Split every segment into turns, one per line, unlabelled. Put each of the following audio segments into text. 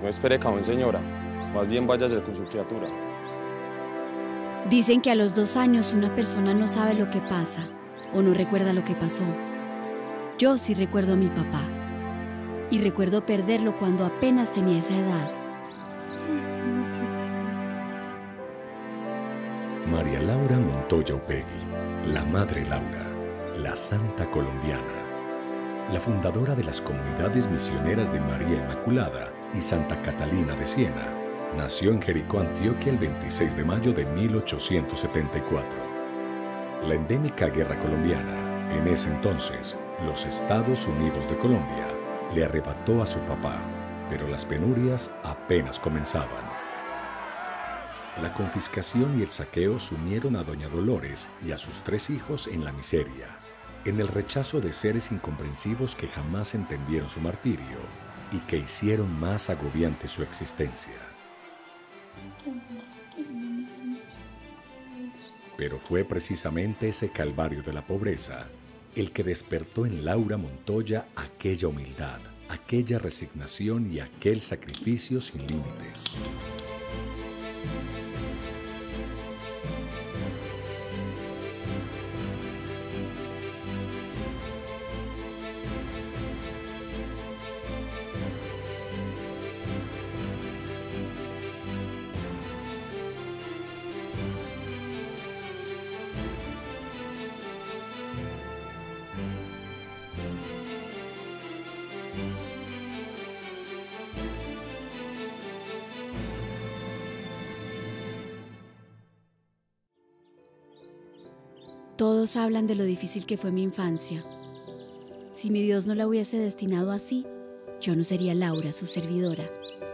No espere cajón, señora. Más bien váyase con su criatura.
Dicen que a los 2 años una persona no sabe lo que pasa o no recuerda lo que pasó. Yo sí recuerdo a mi papá. Y recuerdo perderlo cuando apenas tenía esa edad.
María Laura Montoya Upegui, la Madre Laura, la Santa Colombiana, la fundadora de las comunidades misioneras de María Inmaculada y Santa Catalina de Siena, nació en Jericó, Antioquia, el 26 de mayo de 1874. La endémica guerra colombiana, en ese entonces, los Estados Unidos de Colombia, le arrebató a su papá, pero las penurias apenas comenzaban. La confiscación y el saqueo sumieron a doña Dolores y a sus 3 hijos en la miseria, en el rechazo de seres incomprensivos que jamás entendieron su martirio y que hicieron más agobiante su existencia. Pero fue precisamente ese calvario de la pobreza el que despertó en Laura Montoya aquella humildad, aquella resignación y aquel sacrificio sin límites.
Todos hablan de lo difícil que fue mi infancia. Si mi Dios no la hubiese destinado así, yo no sería Laura, su servidora.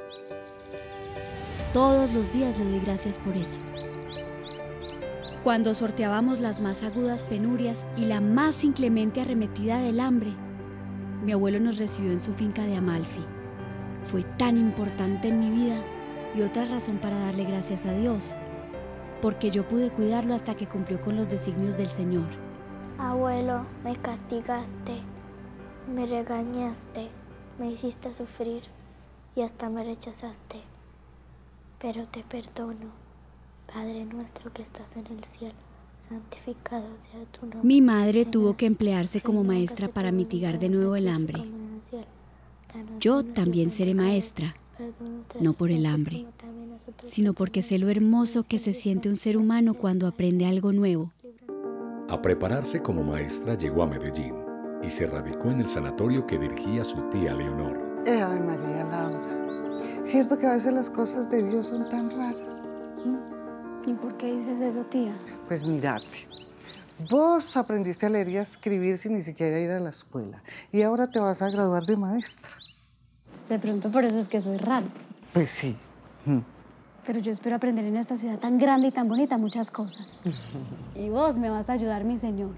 Todos los días le doy gracias por eso. Cuando sorteábamos las más agudas penurias y la más inclemente arremetida del hambre, mi abuelo nos recibió en su finca de Amalfi. Fue tan importante en mi vida y otra razón para darle gracias a Dios, porque yo pude cuidarlo hasta que cumplió con los designios del Señor.
Abuelo, me castigaste, me regañaste, me hiciste sufrir y hasta me rechazaste. Pero te perdono, Padre nuestro que estás en el cielo, santificado sea tu nombre.
Mi madre tuvo que emplearse como maestra para mitigar de nuevo el hambre. Yo también seré maestra, no por el hambre, sino porque sé lo hermoso que se siente un ser humano cuando aprende algo nuevo.
A prepararse como maestra llegó a Medellín y se radicó en el sanatorio que dirigía su tía Leonor.
Ay, María Laura, cierto que a veces las cosas de Dios son tan raras.
¿Y por qué dices eso, tía?
Pues mírate, vos aprendiste a leer y a escribir sin ni siquiera ir a la escuela y ahora te vas a graduar de maestra.
De pronto por eso es que soy raro.
Pues sí.
Pero yo espero aprender en esta ciudad tan grande y tan bonita muchas cosas. Y vos me vas a ayudar, mi señor.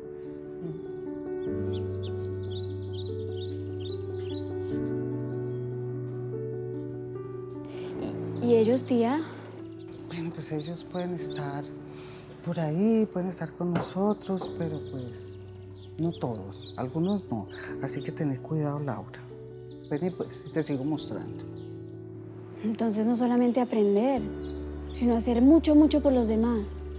¿Y ellos, tía?
Bueno, pues ellos pueden estar por ahí, pueden estar con nosotros, pero pues no todos, algunos no. Así que tened cuidado, Laura. Vení pues, te sigo mostrando.
Entonces no solamente aprender, sino hacer mucho, mucho por los demás.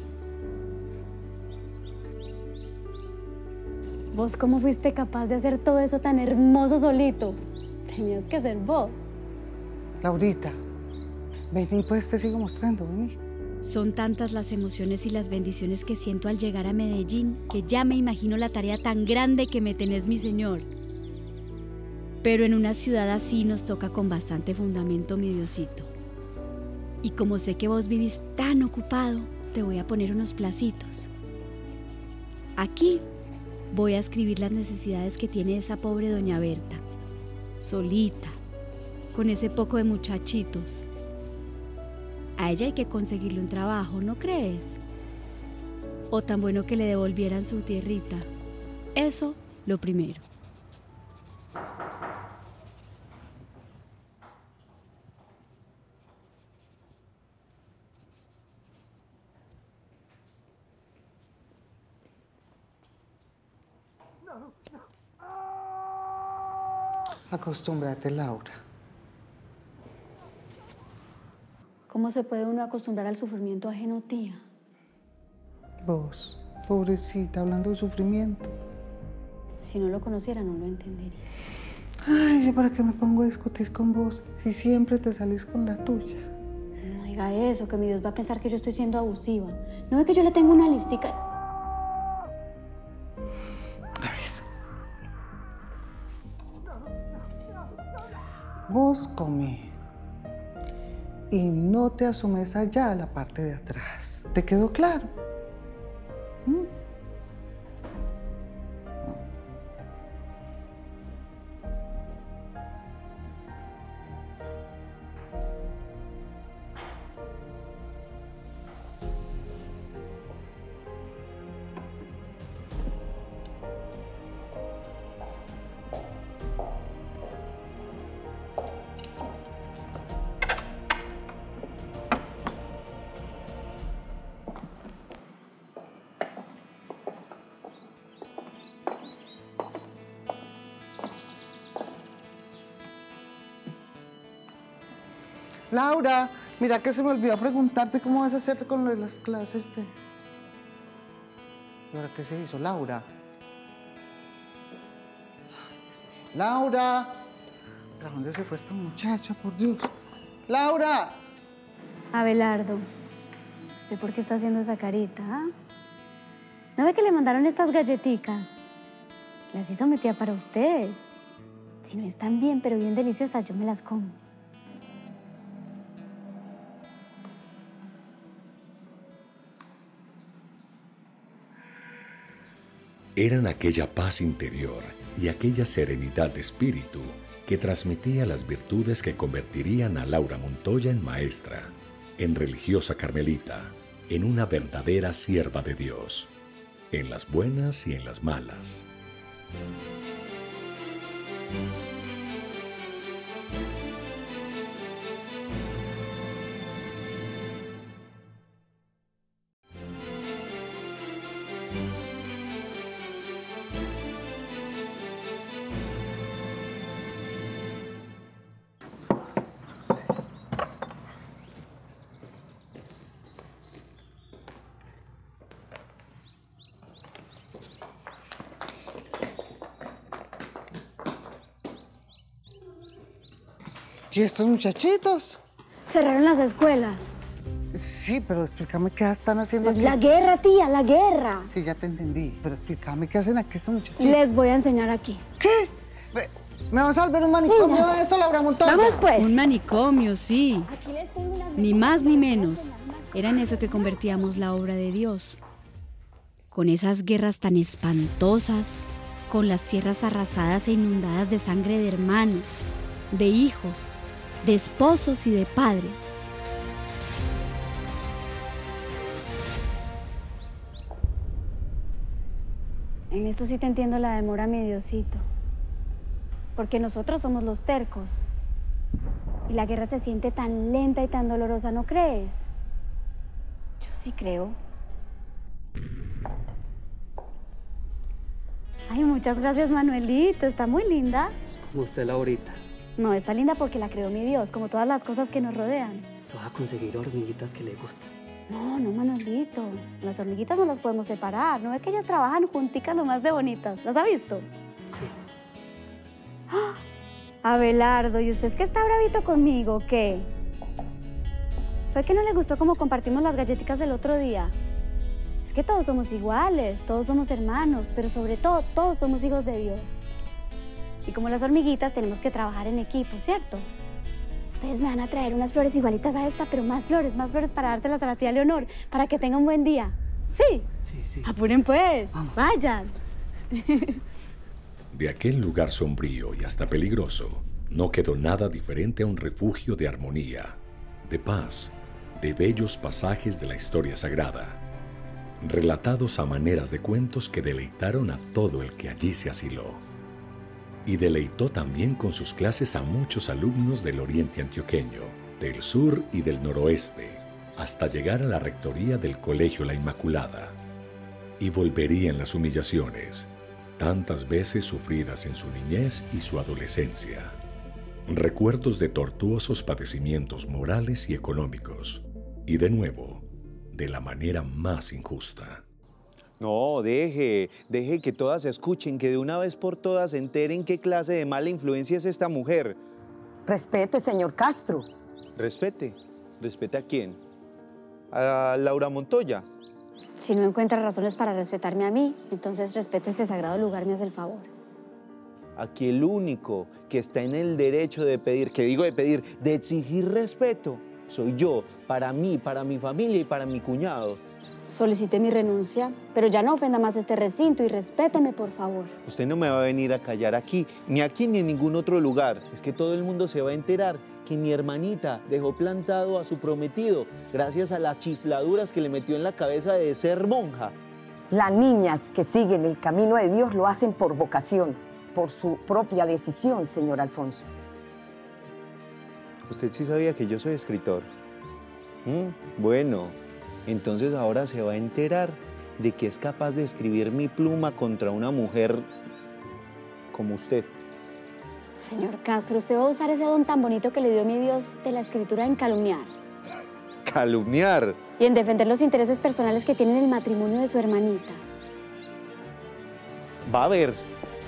¿Vos cómo fuiste capaz de hacer todo eso tan hermoso solito? Tenías que ser vos.
Laurita, vení pues, te sigo mostrando, vení.
Son tantas las emociones y las bendiciones que siento al llegar a Medellín que ya me imagino la tarea tan grande que me tenés, mi señor. Pero en una ciudad así nos toca con bastante fundamento, mi Diosito. Y como sé que vos vivís tan ocupado, te voy a poner unos placitos. Aquí voy a escribir las necesidades que tiene esa pobre doña Berta, solita, con ese poco de muchachitos. A ella hay que conseguirle un trabajo, ¿no crees? O tan bueno que le devolvieran su tierrita. Eso, lo primero.
Acostúmbrate, Laura.
¿Cómo se puede uno acostumbrar al sufrimiento ajeno, tía?
Vos, pobrecita, hablando de sufrimiento.
Si no lo conociera, no lo entendería.
Ay, ¿yo para qué me pongo a discutir con vos si siempre te salís con la tuya?
No diga eso, que mi Dios va a pensar que yo estoy siendo abusiva. ¿No ve que yo le tengo una listica?
Vos comé y no te asomes allá a la parte de atrás. ¿Te quedó claro? Laura, mira que se me olvidó preguntarte cómo vas a hacer con lo de las clases de... ¿Y ahora qué se hizo, Laura? ¡Laura! ¿Para dónde se fue esta muchacha, por Dios? ¡Laura!
Abelardo, ¿usted por qué está haciendo esa carita, ah? ¿No ve que le mandaron estas galletitas? Las hizo metida para usted. Si no están bien, pero bien deliciosas, yo me las como.
Eran aquella paz interior y aquella serenidad de espíritu que transmitía las virtudes que convertirían a Laura Montoya en maestra, en religiosa carmelita, en una verdadera sierva de Dios, en las buenas y en las malas.
¿Y estos muchachitos?
Cerraron las escuelas.
Sí, pero explícame qué están haciendo aquí.
La guerra, tía, la guerra.
Sí, ya te entendí, pero explícame qué hacen aquí estos muchachitos.
Les voy a enseñar aquí.
¿Qué? ¿Me vas a volver un manicomio de esto, Laura Montoya?
Vamos pues.
Un manicomio, sí. Ni más ni menos. Era en eso que convertíamos la obra de Dios. Con esas guerras tan espantosas, con las tierras arrasadas e inundadas de sangre de hermanos, de hijos, de esposos y de padres.
En esto sí te entiendo la demora, mi Diosito. Porque nosotros somos los tercos. Y la guerra se siente tan lenta y tan dolorosa, ¿no crees? Yo sí creo. Ay, muchas gracias, Manuelito. Está muy linda.
Como usted, Laurita.
No, está linda porque la creó mi Dios, como todas las cosas que nos rodean.
Vas a conseguir hormiguitas que le gustan.
No, Manuelito. Las hormiguitas no las podemos separar. ¿No ve que ellas trabajan junticas lo más de bonitas? ¿Las ha visto?
Sí.
¡Ah! Abelardo, ¿y usted es que está bravito conmigo o qué? ¿Fue que no le gustó cómo compartimos las galletitas el otro día? Es que todos somos iguales, todos somos hermanos, pero sobre todo, todos somos hijos de Dios. Y como las hormiguitas, tenemos que trabajar en equipo, ¿cierto? Ustedes me van a traer unas flores igualitas a esta, pero más flores para dárselas a la tía Leonor, para que tenga un buen día. ¿Sí?
Sí.
Apuren pues, vayan.
De aquel lugar sombrío y hasta peligroso, no quedó nada diferente a un refugio de armonía, de paz, de bellos pasajes de la historia sagrada, relatados a maneras de cuentos que deleitaron a todo el que allí se asiló. Y deleitó también con sus clases a muchos alumnos del oriente antioqueño, del sur y del noroeste, hasta llegar a la rectoría del Colegio La Inmaculada. Y volverían las humillaciones, tantas veces sufridas en su niñez y su adolescencia. Recuerdos de tortuosos padecimientos morales y económicos. Y de nuevo, de la manera más injusta.
No, deje que todas escuchen, que de una vez por todas se enteren qué clase de mala influencia es esta mujer.
Respete, señor Castro.
Respete. ¿Respete a quién? ¿A Laura Montoya?
Si no encuentra razones para respetarme a mí, entonces respete este sagrado lugar, me hace el favor.
Aquí el único que está en el derecho de pedir, de exigir respeto, soy yo, para mí, para mi familia y para mi cuñado.
Solicité mi renuncia, pero ya no ofenda más este recinto y respéteme, por favor.
Usted no me va a venir a callar aquí ni en ningún otro lugar. Es que todo el mundo se va a enterar que mi hermanita dejó plantado a su prometido gracias a las chifladuras que le metió en la cabeza de ser monja.
Las niñas que siguen el camino de Dios lo hacen por vocación, por su propia decisión, señor Alfonso.
¿Usted sí sabía que yo soy escritor? Bueno, entonces ahora se va a enterar de que es capaz de escribir mi pluma contra una mujer como usted.
Señor Castro, usted va a usar ese don tan bonito que le dio mi Dios de la escritura en calumniar.
¿Calumniar?
Y en defender los intereses personales que tiene en el matrimonio de su hermanita.
Va a ver.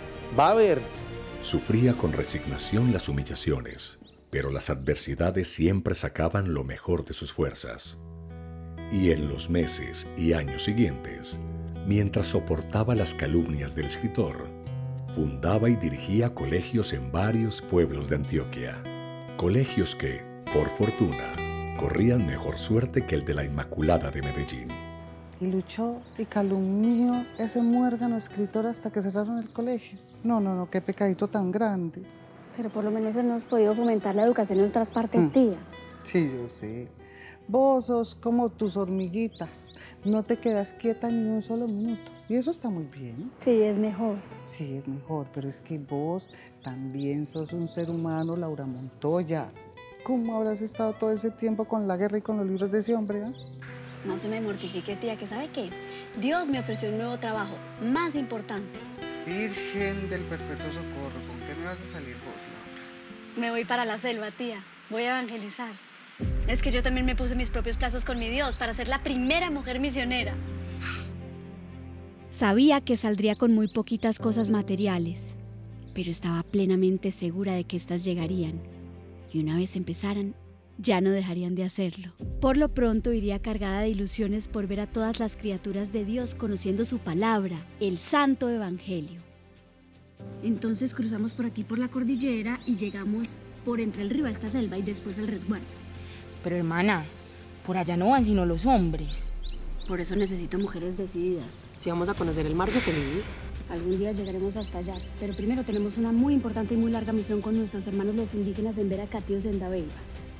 Sufría con resignación las humillaciones, pero las adversidades siempre sacaban lo mejor de sus fuerzas. Y en los meses y años siguientes, mientras soportaba las calumnias del escritor, fundaba y dirigía colegios en varios pueblos de Antioquia. Colegios que, por fortuna, corrían mejor suerte que el de la Inmaculada de Medellín.
Y luchó y calumnió ese muérgano escritor hasta que cerraron el colegio. No, qué pecadito tan grande.
Pero por lo menos hemos podido fomentar la educación en otras partes, tía.
Sí, yo sé. Vos sos como tus hormiguitas. No te quedas quieta ni un solo minuto. Y eso está muy bien.
Sí, es mejor.
Sí, es mejor, pero es que vos también sos un ser humano, Laura Montoya. ¿Cómo habrás estado todo ese tiempo con la guerra y con los libros de ese hombre?
No se me mortifique, tía, que ¿sabe qué? Dios me ofreció un nuevo trabajo, más importante.
Virgen del Perpetuo Socorro, ¿con qué me vas a salir vos, Laura?
Me voy para la selva, tía. Voy a evangelizar. Es que yo también me puse mis propios plazos con mi Dios para ser la primera mujer misionera.
Sabía que saldría con muy poquitas cosas materiales, pero estaba plenamente segura de que éstas llegarían. Y una vez empezaran, ya no dejarían de hacerlo. Por lo pronto iría cargada de ilusiones por ver a todas las criaturas de Dios conociendo su palabra, el Santo Evangelio. Entonces cruzamos por aquí por la cordillera y llegamos por entre el río a esta selva y después el resguardo.
Pero hermana, por allá no van sino los hombres.
Por eso necesito mujeres decididas.
Si vamos a conocer el mar, yo feliz.
Algún día llegaremos hasta allá, pero primero tenemos una muy importante y muy larga misión con nuestros hermanos los indígenas en Veracatíos en Dabeiba.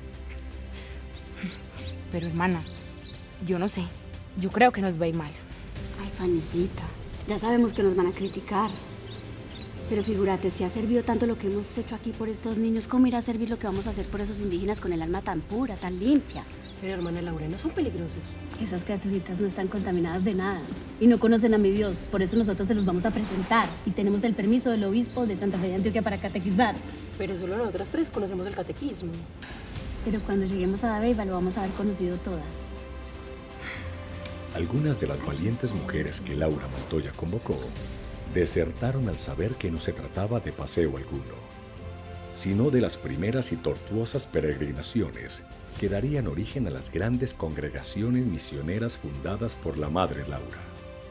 Pero hermana, yo no sé, yo creo que nos va a ir mal.
Ay, Fanicita, ya sabemos que nos van a criticar. Pero figúrate, si ha servido tanto lo que hemos hecho aquí por estos niños, ¿cómo irá a servir lo que vamos a hacer por esos indígenas con el alma tan pura, tan limpia?
Pero hermana Laura, ¿no son peligrosos?
Esas criaturitas no están contaminadas de nada y no conocen a mi Dios, por eso nosotros se los vamos a presentar y tenemos el permiso del obispo de Santa Fe de Antioquia para catequizar.
Pero solo nosotras tres conocemos el catequismo.
Pero cuando lleguemos a Dabeiba lo vamos a haber conocido todas.
Algunas de las valientes mujeres que Laura Montoya convocó desertaron al saber que no se trataba de paseo alguno, sino de las primeras y tortuosas peregrinaciones que darían origen a las grandes congregaciones misioneras fundadas por la Madre Laura.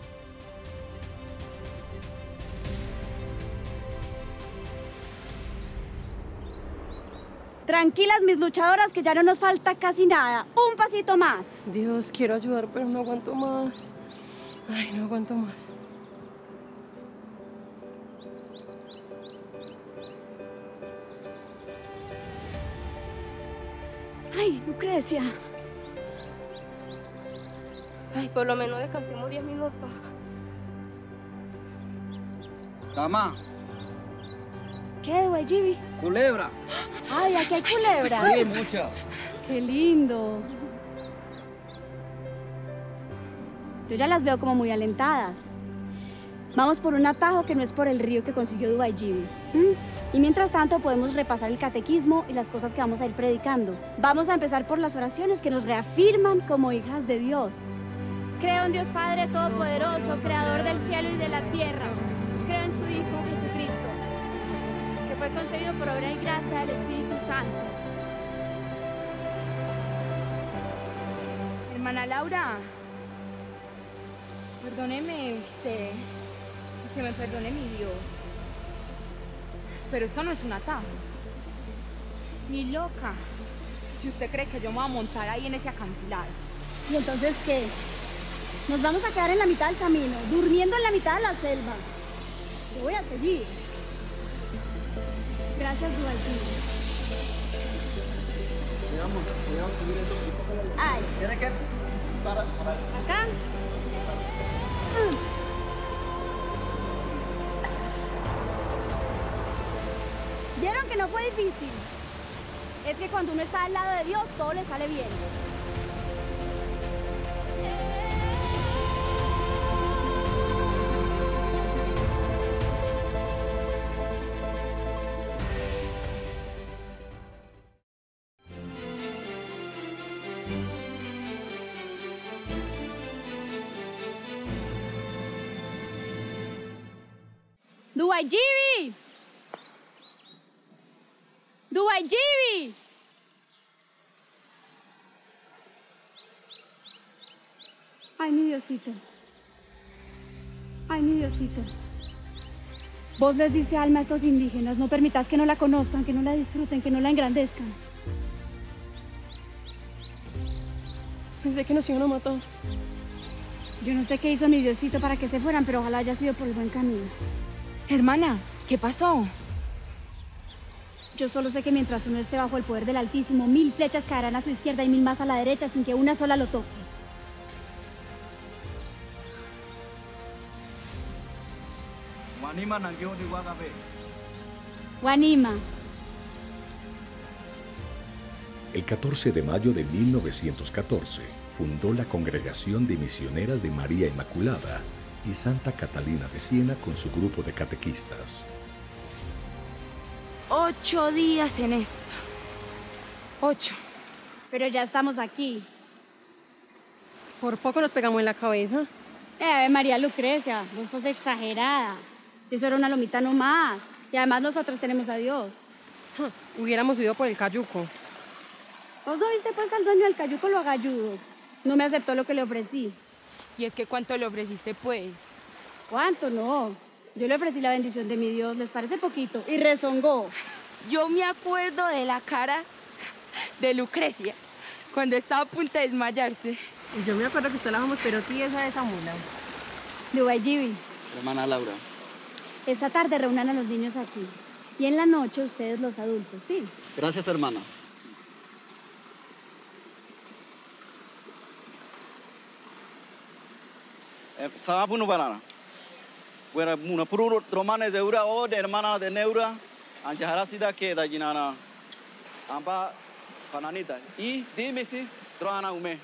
Tranquilas, mis luchadoras, que ya no nos falta casi nada. Un pasito más.
Dios, quiero ayudar, pero no aguanto más. Ay, no aguanto más.
Ay, Lucrecia.
Ay, por lo menos descansemos 10 minutos.
Dama.
¿Qué, Guayibi?
Culebra.
Ay, aquí hay culebra.
Sí, mucha.
Qué lindo. Yo ya las veo como muy alentadas.
Vamos por un atajo que no es por el río que consiguió Dubai Jimmy. Y mientras tanto podemos repasar el catequismo y las cosas que vamos a ir predicando. Vamos a empezar por las oraciones que nos reafirman como hijas de Dios. Creo en Dios Padre Todopoderoso, Creador del cielo y de la tierra. Creo en su Hijo Jesucristo, que fue concebido por obra y gracia del Espíritu Santo.
Hermana Laura, perdóneme usted, que me perdone mi Dios, pero eso no es un atajo. Ni loca, si usted cree que yo me voy a montar ahí en ese acantilado.
¿Y entonces qué? Nos vamos a quedar en la mitad del camino, durmiendo en la mitad de la selva. Te voy a seguir. Gracias, Dubai Jimmy. Ay.
¿Tiene que estar
acá? ¿Vieron que no fue difícil? Es que cuando uno está al lado de Dios, todo le sale bien. Dubai Jimmy! Dubai Jimmy! Ay, mi Diosito. Ay, mi Diosito. Vos les diste alma a estos indígenas. No permitas que no la conozcan, que no la disfruten, que no la engrandezcan.
Pensé que nos iban a matar.
Yo no sé qué hizo mi Diosito para que se fueran, pero ojalá haya sido por el buen camino.
Hermana, ¿qué pasó?
Yo solo sé que mientras uno esté bajo el poder del Altísimo, 1000 flechas caerán a su izquierda y 1000 más a la derecha sin que una sola lo toque. Guanima.
El 14 de mayo de 1914 fundó la Congregación de Misioneras de María Inmaculada y Santa Catalina de Siena con su grupo de catequistas.
8 días en esto. 8.
Pero ya estamos aquí.
Por poco nos pegamos en la cabeza.
María Lucrecia, vos sos exagerada. Eso era una lomita nomás. Y además nosotros tenemos a Dios.
Hubiéramos ido por el cayuco.
¿Vos no viste pues al dueño del cayuco lo agalludo? No me aceptó lo que le ofrecí.
¿Y es que cuánto le ofreciste pues?
¿Cuánto? No. Yo le ofrecí la bendición de mi Dios, ¿les parece poquito? Y rezongó.
Yo me acuerdo de la cara de Lucrecia cuando estaba a punto de desmayarse.
Y yo me acuerdo que usted la dejamos pero tiesa de esa mula.
Dubai Jimmy.
Hermana Laura.
Esta tarde reúnan a los niños aquí. Y en la noche ustedes los adultos, ¿sí?
Gracias, hermana. Sabe uno banana. Fuera una puro romane de ura o de hermana de neura. Anjara sida que da jinana. Amba bananita. Y dime si troana ume.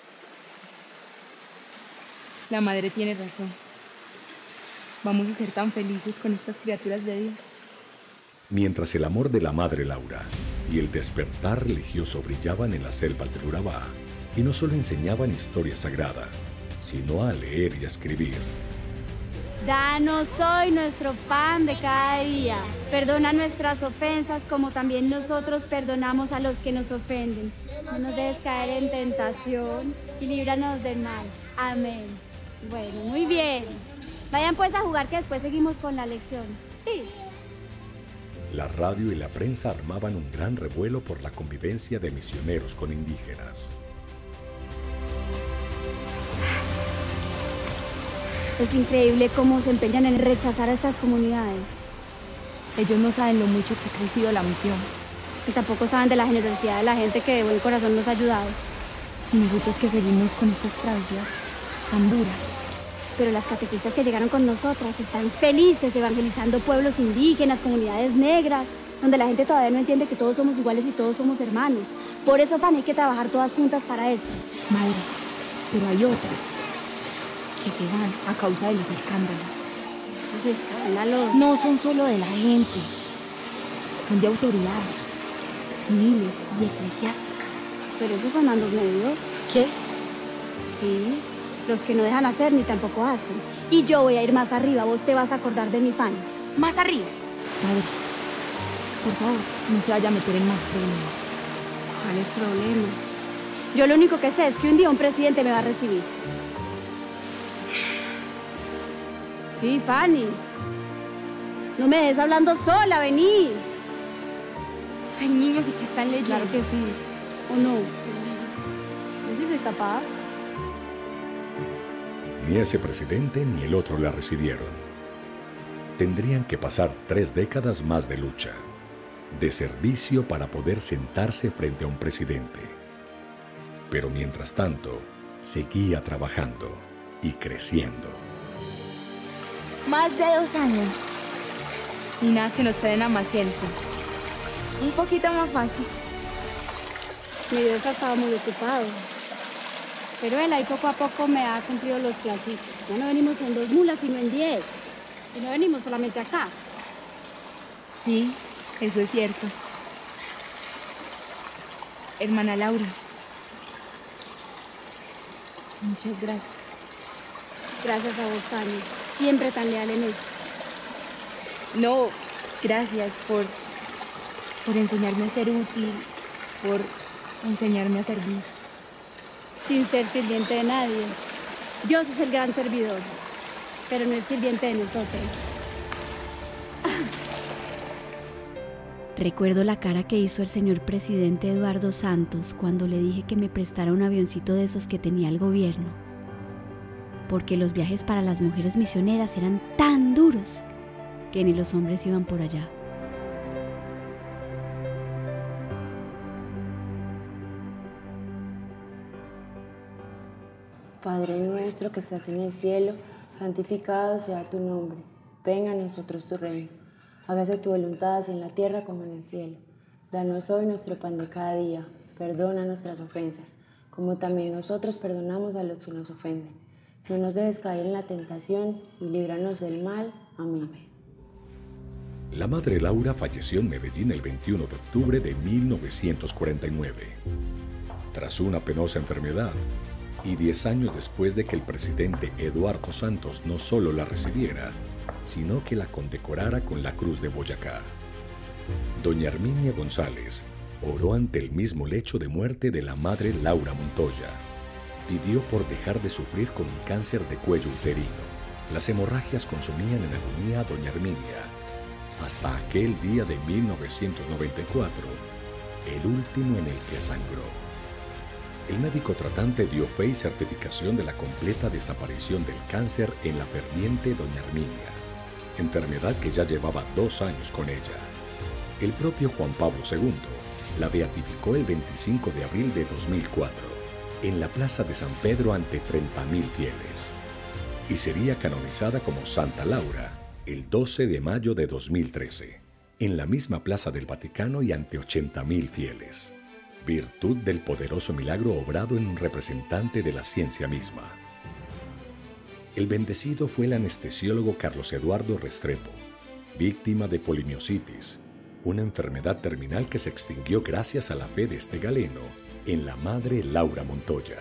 La madre tiene razón. Vamos a ser tan felices con estas criaturas de Dios.
Mientras el amor de la Madre Laura y el despertar religioso brillaban en las selvas del Urabá, y no solo enseñaban historia sagrada, sino a leer y a escribir.
Danos hoy nuestro pan de cada día. Perdona nuestras ofensas como también nosotros perdonamos a los que nos ofenden. No nos dejes caer en tentación y líbranos del mal. Amén. Bueno, muy bien. Vayan pues a jugar que después seguimos con la lección. Sí.
La radio y la prensa armaban un gran revuelo por la convivencia de misioneros con indígenas.
Es increíble cómo se empeñan en rechazar a estas comunidades.
Ellos no saben lo mucho que ha crecido la misión.
Y tampoco saben de la generosidad de la gente que de buen corazón nos ha ayudado.
Y nosotros que seguimos con estas travesías tan duras.
Pero las catequistas que llegaron con nosotras están felices evangelizando pueblos indígenas, comunidades negras, donde la gente todavía no entiende que todos somos iguales y todos somos hermanos. Por eso, Fanny, hay que trabajar todas juntas para eso.
Madre, pero hay otras que se van a causa de los escándalos.
Esos escándalos
no son solo de la gente, son de autoridades civiles y eclesiásticas.
Pero esos son mandos medios.
¿Qué?
Sí, los que no dejan hacer ni tampoco hacen. Y yo voy a ir más arriba, vos te vas a acordar de mi pan.
¿Más arriba? Madre, por favor, no se vaya a meter en más problemas.
¿Cuáles problemas? Yo lo único que sé es que un día un presidente me va a recibir. Sí, Fanny. No me dejes hablando sola, vení.
Hay niños y que están leyendo.
Claro que sí. ¿O no? Yo sí soy capaz.
Ni ese presidente ni el otro la recibieron. Tendrían que pasar 3 décadas más de lucha, de servicio para poder sentarse frente a un presidente. Pero mientras tanto, seguía trabajando y creciendo.
Más de 2 años. Y nada que nos traen a más gente. Un poquito más fácil.
Mi Dios ha estado muy ocupado. Pero él ahí poco a poco me ha cumplido los plazos. Ya no venimos en 2 mulas, sino en 10. Y no venimos solamente acá.
Sí, eso es cierto. Hermana Laura. Muchas gracias.
Gracias a vos, Fanny. Siempre tan leal en esto.
No, gracias por enseñarme a ser útil, por enseñarme a servir.
Sin ser sirviente de nadie. Dios es el gran servidor, pero no es sirviente de nosotros. Recuerdo la cara que hizo el señor presidente Eduardo Santos cuando le dije que me prestara un avioncito de esos que tenía el gobierno. Porque los viajes para las mujeres misioneras eran tan duros que ni los hombres iban por allá.
Padre nuestro que estás en el cielo, santificado sea tu nombre. Venga a nosotros tu reino. Hágase tu voluntad así en la tierra como en el cielo. Danos hoy nuestro pan de cada día. Perdona nuestras ofensas, como también nosotros perdonamos a los que nos ofenden. No nos dejes caer en la tentación y líbranos del mal. Amén.
La madre Laura falleció en Medellín el 21 de octubre de 1949. Tras una penosa enfermedad, y 10 años después de que el presidente Eduardo Santos no solo la recibiera, sino que la condecorara con la Cruz de Boyacá. Doña Herminia González oró ante el mismo lecho de muerte de la madre Laura Montoya. Pidió por dejar de sufrir con un cáncer de cuello uterino. Las hemorragias consumían en agonía a doña Herminia, hasta aquel día de 1994, el último en el que sangró. El médico tratante dio fe y certificación de la completa desaparición del cáncer en la ferviente doña Herminia, enfermedad que ya llevaba 2 años con ella. El propio Juan Pablo II la beatificó el 25 de abril de 2004, en la plaza de San Pedro ante 30.000 fieles, y sería canonizada como Santa Laura el 12 de mayo de 2013, en la misma plaza del Vaticano y ante 80.000 fieles. Virtud del poderoso milagro obrado en un representante de la ciencia misma. El bendecido fue el anestesiólogo Carlos Eduardo Restrepo, víctima de polimiositis, una enfermedad terminal que se extinguió gracias a la fe de este galeno en la madre Laura Montoya.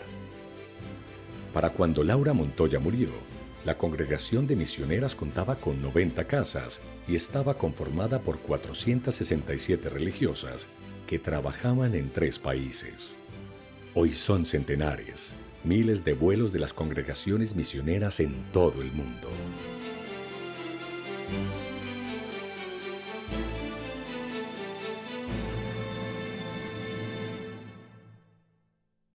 Para cuando Laura Montoya murió, la congregación de misioneras contaba con 90 casas y estaba conformada por 467 religiosas que trabajaban en 3 países. Hoy son centenares, miles de vuelos de las congregaciones misioneras en todo el mundo.